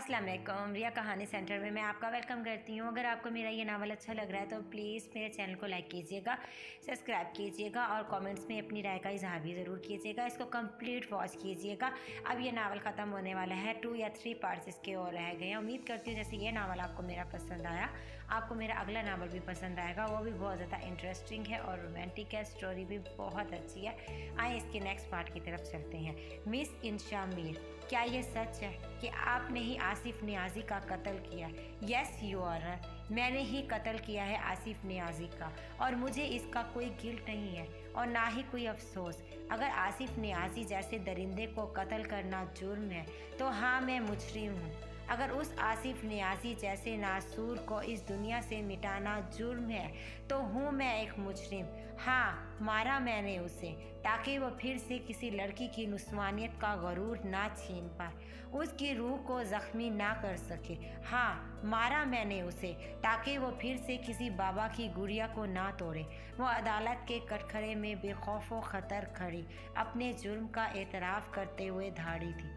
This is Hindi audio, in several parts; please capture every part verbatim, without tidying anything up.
अस्सलाम वालेकुम, रिया कहानी सेंटर में मैं आपका वेलकम करती हूँ। अगर आपको मेरा ये नावल अच्छा लग रहा है तो प्लीज़ मेरे चैनल को लाइक कीजिएगा, सब्सक्राइब कीजिएगा और कमेंट्स में अपनी राय का इजहार भी ज़रूर कीजिएगा। इसको कंप्लीट वॉच कीजिएगा। अब ये नावल ख़त्म होने वाला है, टू या थ्री पार्ट्स इसके और रह गए हैं। उम्मीद करती हूँ जैसे ये नावल आपको मेरा पसंद आया, आपको मेरा अगला नावल भी पसंद आएगा। वो भी बहुत ज़्यादा इंटरेस्टिंग है और रोमांटिक है, स्टोरी भी बहुत अच्छी है। आए इसके नेक्स्ट पार्ट की तरफ चलते हैं। मिस इंशा मीर, क्या ये सच है कि आपने ही आसिफ नियाज़ी का कत्ल किया? यस यू ऑनर, मैंने ही कत्ल किया है आसिफ नियाज़ी का और मुझे इसका कोई गिल्ट नहीं है और ना ही कोई अफसोस। अगर आसिफ नियाज़ी जैसे दरिंदे को कत्ल करना जुर्म है तो हाँ, मैं मुजरिम हूँ। अगर उस आसिफ नियाज़ी जैसे नासूर को इस दुनिया से मिटाना जुर्म है तो हूँ मैं एक मुजरिम। हाँ, मारा मैंने उसे ताकि वो फिर से किसी लड़की की नुस्वानियत का गरूर ना छीन पाए, उसकी रूह को ज़ख्मी ना कर सके। हाँ, मारा मैंने उसे ताकि वो फिर से किसी बाबा की गुड़िया को ना तोड़े। वो अदालत के कटघरे में बेखौफ ख़तर खड़ी अपने जुर्म का एतराफ़ करते हुए धाड़ी थी।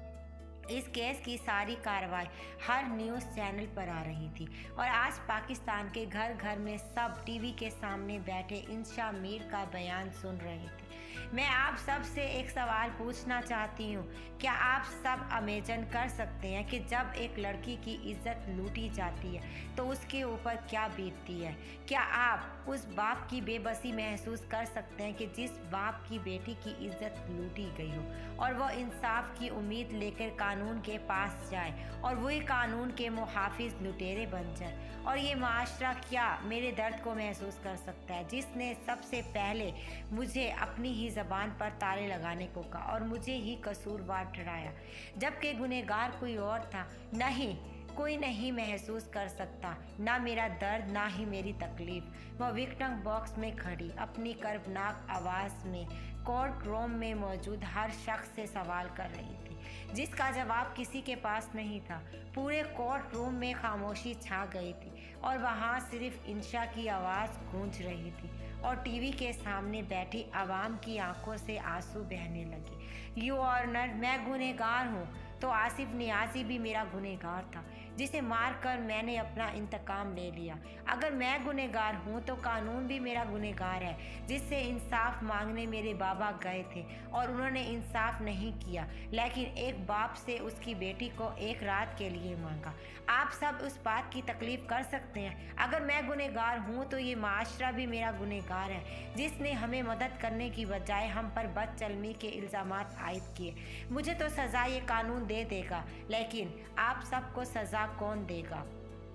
इस केस की सारी कार्रवाई हर न्यूज़ चैनल पर आ रही थी और आज पाकिस्तान के घर घर में सब टीवी के सामने बैठे इंशा मीर का बयान सुन रहे थे। मैं आप सब से एक सवाल पूछना चाहती हूँ, क्या आप सब इमेजिन कर सकते हैं कि जब एक लड़की की इज्जत लूटी जाती है तो उसके ऊपर क्या बीतती है? क्या आप उस बाप की बेबसी महसूस कर सकते हैं कि जिस बाप की बेटी की इज्जत लूटी गई हो और वह इंसाफ की उम्मीद लेकर कानून के पास जाए और वही कानून के मुहाफिज लुटेरे बन जाए? और ये माशरा क्या मेरे दर्द को महसूस कर सकता है, जिसने सबसे पहले मुझे अपनी ही ज़बान पर ताले लगाने को कहा और मुझे ही कसूरवार ठहराया, जबकि गुनहगार कोई और था? नहीं, कोई नहीं महसूस कर सकता, ना मेरा दर्द ना ही मेरी तकलीफ़। वह विक्टिम बॉक्स में खड़ी अपनी कर्बनाक आवाज़ में कोर्ट रूम में मौजूद हर शख्स से सवाल कर रही थी, जिसका जवाब किसी के पास नहीं था। पूरे कोर्ट रूम में खामोशी छा गई थी और वहाँ सिर्फ इंशा की आवाज़ गूंज रही थी और टीवी के सामने बैठी आवाम की आंखों से आंसू बहने लगे। यू ऑनर, मैं गुनहगार हूँ तो आसिफ नियाज़ी भी मेरा गुनहगार था, जिसे मारकर मैंने अपना इंतकाम ले लिया। अगर मैं गुनहगार हूँ तो कानून भी मेरा गुनहगार है, जिससे इंसाफ मांगने मेरे बाबा गए थे और उन्होंने इंसाफ नहीं किया, लेकिन एक बाप से उसकी बेटी को एक रात के लिए मांगा। आप सब उस बात की तकलीफ़ कर सकते हैं। अगर मैं गुनहगार हूँ तो ये माशरा भी मेरा गुनहगार है, जिसने हमें मदद करने की बजाय हम पर बदचलमी के इल्ज़ामात आयद किए। मुझे तो सज़ा ये कानून दे देगा, लेकिन आप सबको सज़ा कौन देगा?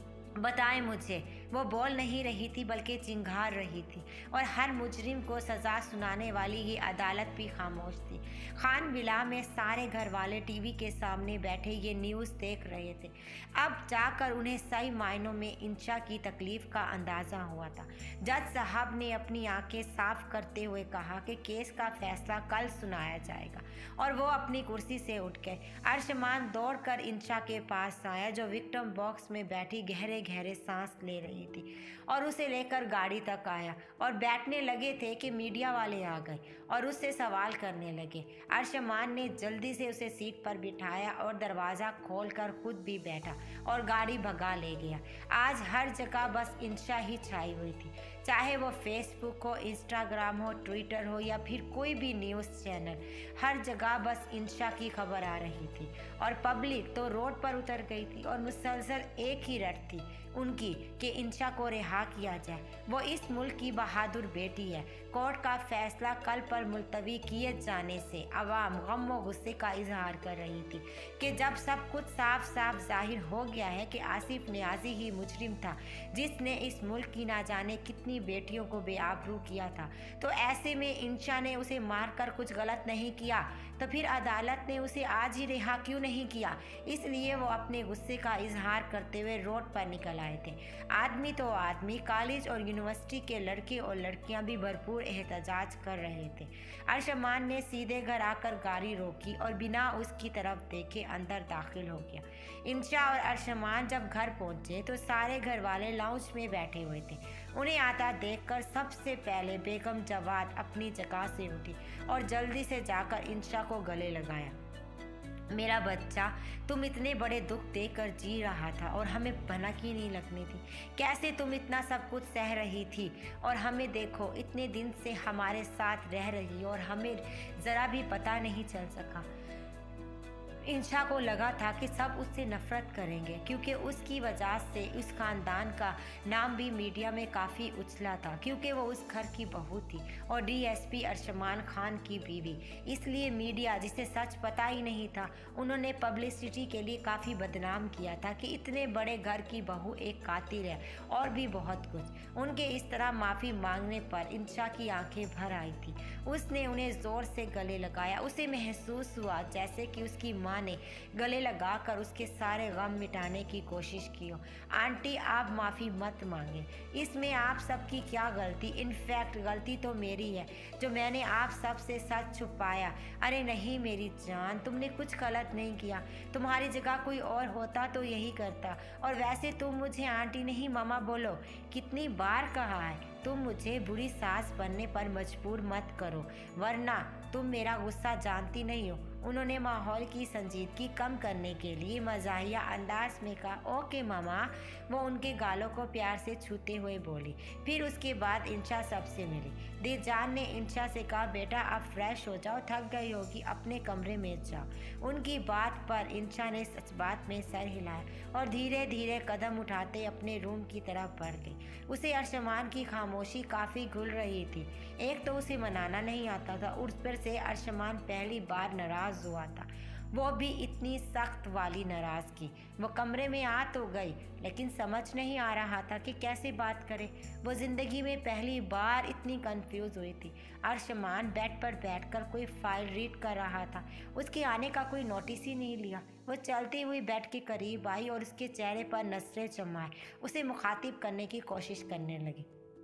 बताएं मुझे। वो बोल नहीं रही थी बल्कि चिंघार रही थी और हर मुजरिम को सज़ा सुनाने वाली ये अदालत भी खामोश थी। खान विला में सारे घर वाले टीवी के सामने बैठे ये न्यूज़ देख रहे थे। अब जाकर उन्हें सही मायनों में इंशा की तकलीफ़ का अंदाज़ा हुआ था। जज साहब ने अपनी आंखें साफ करते हुए कहा कि केस का फैसला कल सुनाया जाएगा और वो अपनी कुर्सी से उठ गए। अरशमान दौड़ कर इंशा के पास आया, जो विक्टिम बॉक्स में बैठी गहरे गहरे सांस ले रही थी, और उसे लेकर गाड़ी तक आया और बैठने लगे थे कि मीडिया वाले आ गए और उससे सवाल करने लगे। अरशमान ने जल्दी से उसे सीट पर बिठाया और दरवाज़ा खोलकर खुद भी बैठा और गाड़ी भगा ले गया। आज हर जगह बस इंशा ही छाई हुई थी, चाहे वो फेसबुक हो, इंस्टाग्राम हो, ट्विटर हो या फिर कोई भी न्यूज़ चैनल। हर जगह बस इंशा की खबर आ रही थी और पब्लिक तो रोड पर उतर गई थी और मुसलसल एक ही रट थी उनकी कि इंशा को रिहा किया जाए। वो इस मुल्क की बहादुर बेटी है। कोर्ट का फैसला कल पर मुलतवी किए जाने से अवाम गम व गुस्से का इजहार कर रही थी कि जब सब कुछ साफ साफ जाहिर हो गया है कि आसिफ नियाज़ी ही मुजरिम था, जिसने इस मुल्क की ना जाने कितनी बेटियों को बेआबरू किया था, तो ऐसे में इंशा ने उसे मारकर कुछ गलत नहीं किया, तो फिर अदालत ने उसे आज ही रिहा क्यों नहीं किया? इसलिए वो अपने गुस्से का इजहार करते हुए रोड पर निकल आए थे। आदमी तो आदमी, कॉलेज और यूनिवर्सिटी के लड़के और लड़कियां भी भरपूर एहतजाज कर रहे थे। अरशमान ने सीधे घर आकर गाड़ी रोकी और बिना उसकी तरफ देखे अंदर दाखिल हो गया। इंशा और अरशमान जब घर पहुंचे तो सारे घर वाले लाउंज में बैठे हुए थे। उन्हें आता देखकर सबसे पहले बेगम जवाद अपनी जगह से उठी और जल्दी से जाकर इंशा को गले लगाया। मेरा बच्चा, तुम इतने बड़े दुख देकर जी रहा था और हमें भनक ही नहीं लगनी थी। कैसे तुम इतना सब कुछ सह रही थी और हमें देखो इतने दिन से हमारे साथ रह रही और हमें ज़रा भी पता नहीं चल सका। इंशा को लगा था कि सब उससे नफरत करेंगे क्योंकि उसकी वजह से उस खानदान का नाम भी मीडिया में काफ़ी उछला था, क्योंकि वो उस घर की बहू थी और डीएसपी अरशमान खान की बीवी। इसलिए मीडिया, जिसे सच पता ही नहीं था, उन्होंने पब्लिसिटी के लिए काफ़ी बदनाम किया था कि इतने बड़े घर की बहू एक कातिल है और भी बहुत कुछ। उनके इस तरह माफ़ी मांगने पर इंशा की आंखें भर आई थी। उसने उन्हें ज़ोर से गले लगाया। उसे महसूस हुआ जैसे कि उसकी माँ ने गले लगाकर उसके सारे गम मिटाने की कोशिश की हो। आंटी, आप माफ़ी मत मांगे, इसमें आप सबकी क्या गलती? इनफैक्ट गलती तो मेरी है जो मैंने आप सब से सच छुपाया। अरे नहीं मेरी जान, तुमने कुछ गलत नहीं किया। तुम्हारी जगह कोई और होता तो यही करता। और वैसे तुम मुझे आंटी नहीं मामा बोलो। कितनी बार कहा है, तुम मुझे बुरी सास बनने पर मजबूर मत करो, वरना तुम मेरा गुस्सा जानती नहीं हो। उन्होंने माहौल की संजीदगी कम करने के लिए मजाहिया अंदाज में कहा, ओके मामा। वो उनके गालों को प्यार से छूते हुए बोली। फिर उसके बाद इंशा सबसे मिली। दीजान ने इंशा से कहा, बेटा अब फ्रेश हो जाओ, थक गई होगी, अपने कमरे में जाओ। उनकी बात पर इंशा ने सच बात में सर हिलाया और धीरे धीरे कदम उठाते अपने रूम की तरफ बढ़ गई। उसे अरशमान की खामोशी काफ़ी घुल रही थी। एक तो उसे मनाना नहीं आता था, उस पर से अरशमान पहली बार नाराज़ हुआ था, वो भी इतनी सख्त वाली नाराज़गी। वो कमरे में आ तो गई, लेकिन समझ नहीं आ रहा था कि कैसे बात करे। वो ज़िंदगी में पहली बार इतनी कंफ्यूज हुई थी। अरशमान बेड पर बैठकर कोई फाइल रीड कर रहा था। उसके आने का कोई नोटिस ही नहीं लिया। वो चलती हुई बेड के करीब आई और उसके चेहरे पर नजरें जमाए उसे मुखातिब करने की कोशिश करने लगी।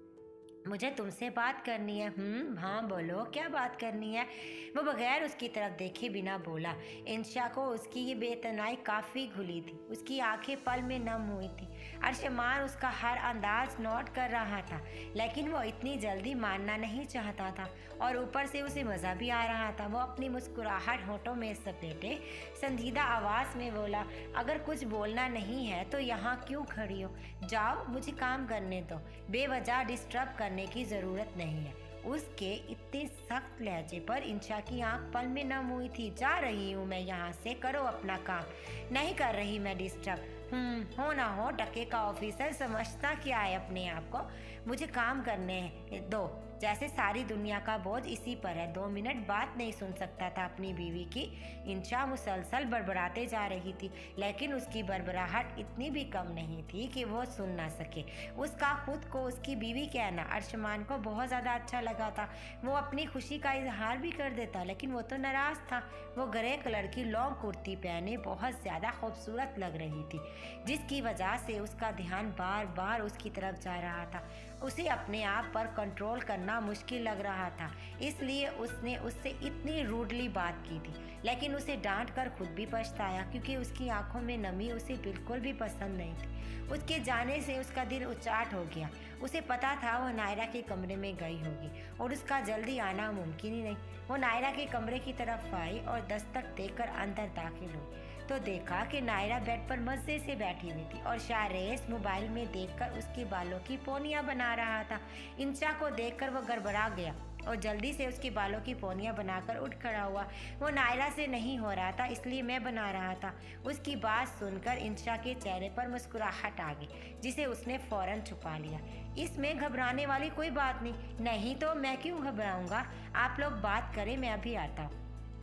मुझे तुमसे बात करनी है। हम्म हाँ बोलो, क्या बात करनी है? वो बगैर उसकी तरफ देखे बिना बोला। इंशा को उसकी ये बेतनाई काफ़ी घुली थी। उसकी आंखें पल में नम हुई थी। अरशमान उसका हर अंदाज नोट कर रहा था, लेकिन वो इतनी जल्दी मानना नहीं चाहता था और ऊपर से उसे मज़ा भी आ रहा था। वो अपनी मुस्कुराहट होठों में सपेटे संजीदा आवाज़ में बोला, अगर कुछ बोलना नहीं है तो यहाँ क्यों खड़ी हो? जाओ, मुझे काम करने दो। बेवजह डिस्टर्ब करने की ज़रूरत नहीं है। उसके इतने सख्त लहजे पर इंशा की आंख पल में नम हुई थी। जा रही हूँ मैं यहाँ से, करो अपना काम। नहीं कर रही मैं डिस्टर्ब। हम्म हो ना हो, टके का ऑफिसर समझता क्या है अपने आप को? मुझे काम करने दो, जैसे सारी दुनिया का बोझ इसी पर है। दो मिनट बात नहीं सुन सकता था अपनी बीवी की? इंशा मुसलसल बड़बड़ाते जा रही थी, लेकिन उसकी बड़बड़ाहट इतनी भी कम नहीं थी कि वो सुन ना सके। उसका खुद को उसकी बीवी कहना अरशमान को बहुत ज़्यादा अच्छा लगा था। वो अपनी खुशी का इजहार भी कर देता, लेकिन वो तो नाराज़ था। वो ग्रे कलर की लॉन्ग कुर्ती पहने बहुत ज़्यादा खूबसूरत लग रही थी, जिसकी वजह से उसका ध्यान बार बार उसकी तरफ जा रहा था। उसे अपने आप पर कंट्रोल करना मुश्किल लग रहा था, इसलिए उसने उससे इतनी रूडली बात की थी। लेकिन उसे डांट कर खुद भी पछताया, क्योंकि उसकी आंखों में नमी उसे बिल्कुल भी पसंद नहीं थी। उसके जाने से उसका दिल उचाट हो गया। उसे पता था वो नायरा के कमरे में गई होगी और उसका जल्दी आना मुमकिन ही नहीं। वो नायरा के कमरे की तरफ आई और दस्तक देकर अंदर दाखिल हुई तो देखा कि नायरा बेड पर मज़े से बैठी हुई थी और शाहरेज मोबाइल में देखकर उसके बालों की पोनियाँ बना रहा था। इंशा को देखकर वो गड़बड़ा गया और जल्दी से उसके बालों की पोनियाँ बनाकर उठ खड़ा हुआ। वो नायरा से नहीं हो रहा था, इसलिए मैं बना रहा था। उसकी बात सुनकर इंशा के चेहरे पर मुस्कुराहट आ गई, जिसे उसने फ़ौरन छुपा लिया। इसमें घबराने वाली कोई बात नहीं। नहीं तो मैं क्यों घबराऊंगा? आप लोग बात करें, मैं अभी आता हूँ।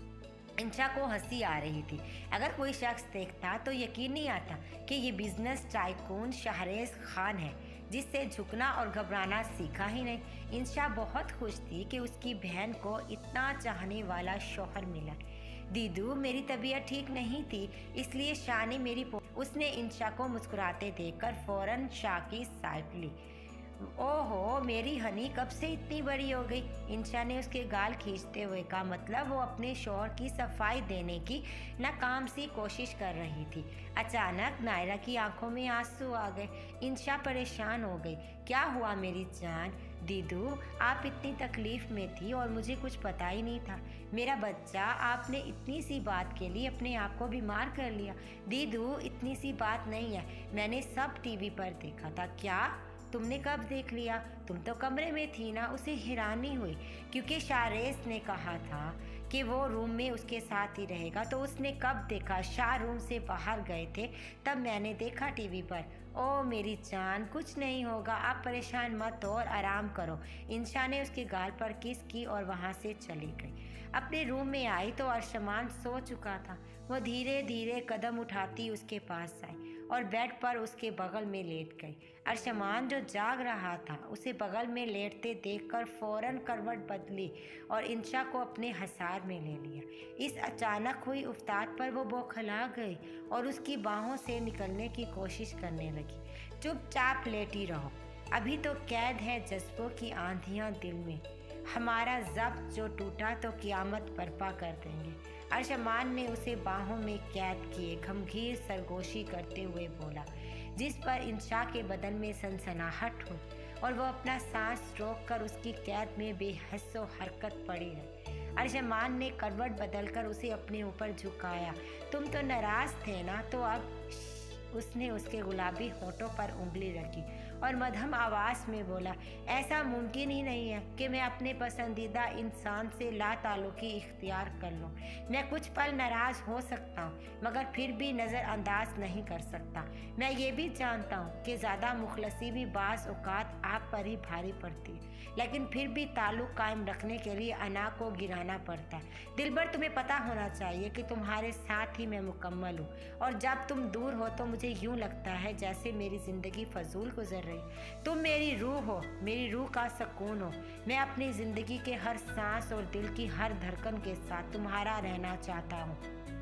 इंशा को हंसी आ रही थी। अगर कोई शख्स देखता तो यकीन नहीं आता कि ये बिजनेस टाइकून शाहरेज खान है, जिससे झुकना और घबराना सीखा ही नहीं। इंशा बहुत खुश थी कि उसकी बहन को इतना चाहने वाला शौहर मिला। दीदू, मेरी तबीयत ठीक नहीं थी, इसलिए शाह ने मेरी उसने इंशा को मुस्कुराते देखकर फौरन शाह की साइड ली। ओहो, मेरी हनी कब से इतनी बड़ी हो गई? इंशा ने उसके गाल खींचते हुए कहा। मतलब वो अपने शौहर की सफाई देने की नाकाम सी कोशिश कर रही थी। अचानक नायरा की आंखों में आंसू आ गए। इंशा परेशान हो गई। क्या हुआ मेरी जान? दीदू, आप इतनी तकलीफ में थी और मुझे कुछ पता ही नहीं था। मेरा बच्चा, आपने इतनी सी बात के लिए अपने आप को बीमार कर लिया। दीदू, इतनी सी बात नहीं है, मैंने सब टीवी पर देखा था। क्या? तुमने कब देख लिया? तुम तो कमरे में थी ना। उसे हैरानी हुई क्योंकि शारेस ने कहा था कि वो रूम में उसके साथ ही रहेगा। तो उसने कब देखा? शाह रूम से बाहर गए थे तब मैंने देखा टीवी पर। ओ मेरी जान, कुछ नहीं होगा, आप परेशान मत हो और आराम करो। इंशा ने उसके गाल पर किस की और वहाँ से चली गई। अपने रूम में आई तो अर्शमान सो चुका था। वो धीरे धीरे कदम उठाती उसके पास आई और बेड पर उसके बगल में लेट गई। अर्शमान जो जाग रहा था उसे बगल में लेटते देखकर फौरन करवट बदली और इंशा को अपने हसार में ले लिया। इस अचानक हुई उफ्ताद पर वो बौखला गई और उसकी बाहों से निकलने की कोशिश करने लगी। चुपचाप लेटी रहो, अभी तो कैद है जज्बों की आंधियां दिल में। हमारा ज़ब्त जो टूटा तो क़यामत बर्पा कर देंगे। अर्शमान ने उसे बाहों में कैद किए गंभीर सरगोशी करते हुए बोला, जिस पर इंशा के बदन में सनसनाहट हुई और वो अपना सांस रोक कर उसकी कैद में बेहस्सो हरकत पड़ी रही। अर्शमान ने करवट बदलकर उसे अपने ऊपर झुकाया। तुम तो नाराज़ थे ना? तो अब उसने उसके गुलाबी होठों पर उंगली रखी और मध्यम आवाज़ में बोला, ऐसा मुमकिन ही नहीं है कि मैं अपने पसंदीदा इंसान से लाताल्लुकी इख्तियार कर लूँ। मैं कुछ पल नाराज़ हो सकता हूँ मगर फिर भी नज़रअंदाज नहीं कर सकता। मैं ये भी जानता हूँ कि ज़्यादा मुखलसी भी बाज़ औक़ात आप पर ही भारी पड़ती है, लेकिन फिर भी ताल्लुक़ कायम रखने के लिए अना को गिराना पड़ता है। दिलबर, तुम्हें पता होना चाहिए कि तुम्हारे साथ ही मैं मुकम्मल हूँ और जब तुम दूर हो तो मुझे यूँ लगता है जैसे मेरी ज़िंदगी फजूल गुजर रही। तुम मेरी रूह हो, मेरी रूह का सुकून हो। मैं अपनी ज़िंदगी के हर सांस और दिल की हर धड़कन के साथ तुम्हारा रहना चाहता हूँ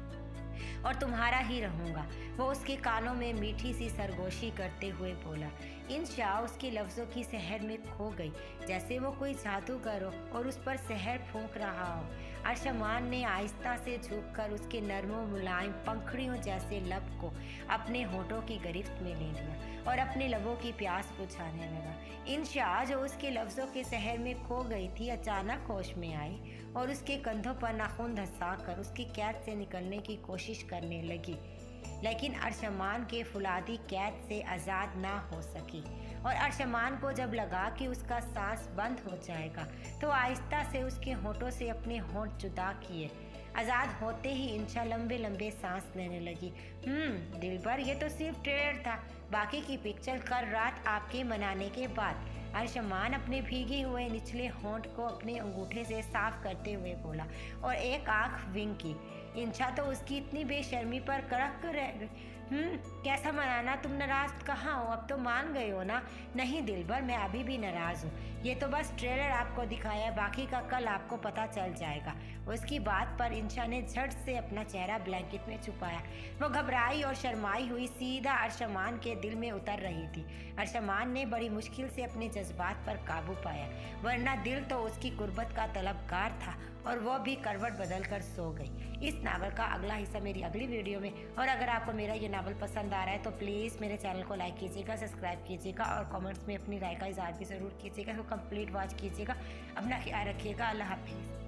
और तुम्हारा ही रहूँगा। वो उसके कानों में मीठी सी सरगोशी करते हुए बोला। इंशा उसके लफ्ज़ों की सहर में खो गई, जैसे वो कोई जादूगर हो और उस पर सहर फूंक रहा हो। अर्शमान ने आहिस्ता से झुककर उसके नरमो मुलायम पंखड़ियों जैसे लब को अपने होठों की गिरफ्त में ले लिया और अपने लबों की प्यास बुझाने लगा। इंशा, जो उसके लफ्ज़ों के सहर में खो गई थी, अचानक होश में आई और उसके कंधों पर नाखून धंसाकर उसकी कैद से निकलने की कोशिश करने लगी, लेकिन अर्शमान के फुलादी कैद से आज़ाद ना हो सकी। और अर्शमान को जब लगा कि उसका सांस बंद हो जाएगा तो आहिस्ता से उसके होठों से अपने होंठ जुदा किए। आज़ाद होते ही इंशा लंबे लंबे सांस लेने लगी। हम्म दिलबर, ये तो सिर्फ ट्रेलर था, बाकी की पिक्चर कल रात आपके मनाने के बाद। अर्शमान अपने भीगे हुए निचले होंठ को अपने अंगूठे से साफ करते हुए बोला और एक आंख विंग की। इंशा तो उसकी इतनी बेशर्मी पर कड़क कर रह गई। हम्म कैसा मनाना? तुम नाराज़ कहाँ हो? अब तो मान गए हो ना? नहीं दिलबर, मैं अभी भी नाराज़ हूँ। ये तो बस ट्रेलर आपको दिखाया है, बाकी का कल आपको पता चल जाएगा। उसकी बात पर इंशा ने झट से अपना चेहरा ब्लैंकेट में छुपाया। वो घबराई और शर्माई हुई सीधा अर्शमान के दिल में उतर रही थी। अर्शमान ने बड़ी मुश्किल से अपने जज्बात पर काबू पाया, वरना दिल तो उसकी गुर्बत का तलबगार था और वो भी करवट बदल कर सो गई। इस नावल का अगला हिस्सा मेरी अगली वीडियो में। और अगर आपको मेरा ये नावल पसंद आ रहा है तो प्लीज़ मेरे चैनल को लाइक कीजिएगा, सब्सक्राइब कीजिएगा और कमेंट्स में अपनी राय का इज़हार भी ज़रूर कीजिएगा। तो कंप्लीट वॉच कीजिएगा। अपना ख्याल रखिएगा। अल्लाह हाफिज़।